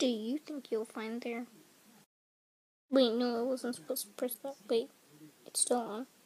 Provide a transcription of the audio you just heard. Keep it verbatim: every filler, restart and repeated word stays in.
do you think you'll find there? Wait, no, I wasn't supposed to press that. Wait, it's still on.